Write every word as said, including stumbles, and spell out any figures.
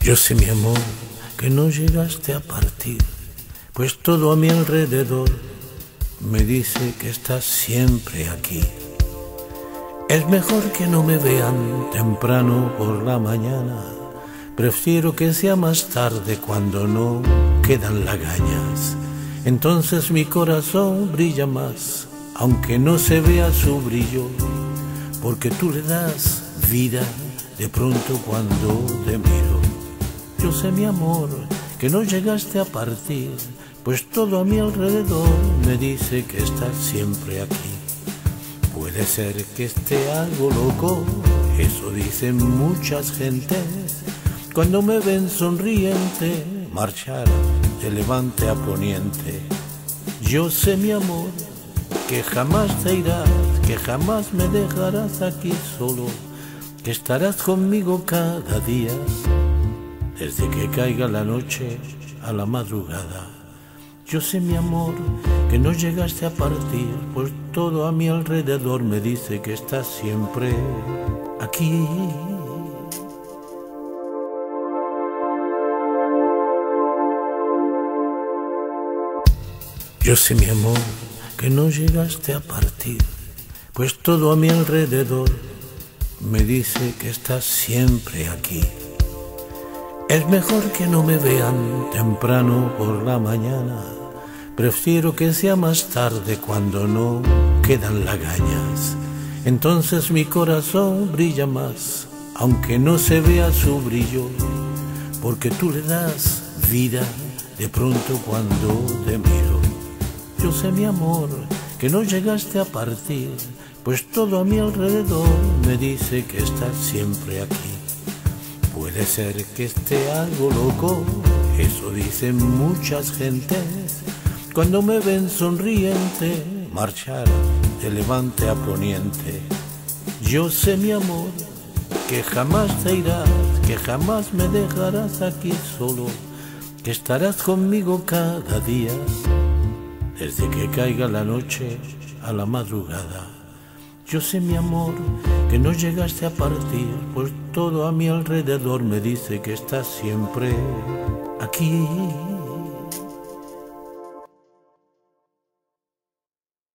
Yo sé, mi amor, que no llegaste a partir, pues todo a mi alrededor me dice que estás siempre aquí. Es mejor que no me vean temprano por la mañana, prefiero que sea más tarde cuando no quedan lagañas. Entonces mi corazón brilla más, aunque no se vea su brillo, porque tú le das vida de pronto cuando te miro. Yo sé, mi amor, que no llegaste a partir, pues todo a mi alrededor me dice que estás siempre aquí. Puede ser que esté algo loco, eso dicen muchas gentes, cuando me ven sonriente, marchar de levante a poniente. Yo sé, mi amor, que jamás te irás, que jamás me dejarás aquí solo, que estarás conmigo cada día, desde que caiga la noche a la madrugada. Yo sé, mi amor, que no llegaste a partir, pues todo a mi alrededor me dice que estás siempre aquí. Yo sé, mi amor, que no llegaste a partir, pues todo a mi alrededor me dice que estás siempre aquí. Es mejor que no me vean temprano por la mañana, prefiero que sea más tarde cuando no quedan lagañas. Entonces mi corazón brilla más, aunque no se vea su brillo, porque tú le das vida de pronto cuando te miro. Yo sé, mi amor, que no llegaste a partir, pues todo a mi alrededor me dice que estás siempre aquí. Puede ser que esté algo loco, eso dicen muchas gentes, cuando me ven sonriente, marchar de levante a poniente. Yo sé, mi amor, que jamás te irás, que jamás me dejarás aquí solo, que estarás conmigo cada día, desde que caiga la noche a la madrugada. Yo sé, mi amor, que no llegaste a partir, pues todo a mi alrededor me dice que estás siempre aquí.